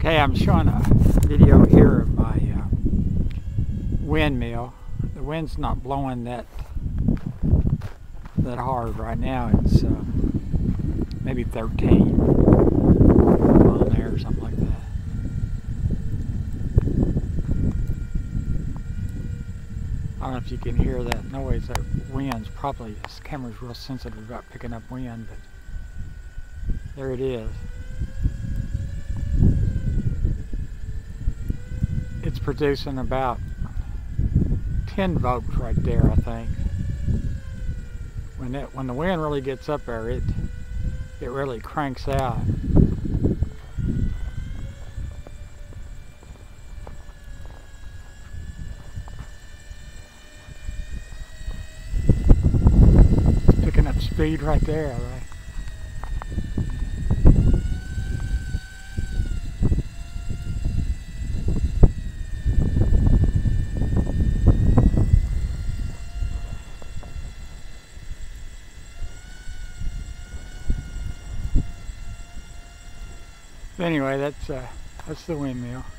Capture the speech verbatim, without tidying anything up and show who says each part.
Speaker 1: Okay, I'm showing a video here of my uh, windmill. The wind's not blowing that that hard right now. It's uh, maybe thirteen on there or something like that. I don't know if you can hear that noise. That wind's probably, this camera's real sensitive about picking up wind, but there it is. It's producing about ten volts right there, I think. When it when the wind really gets up there, it it really cranks out. It's picking up speed right there, right? Anyway, that's uh, that's the windmill.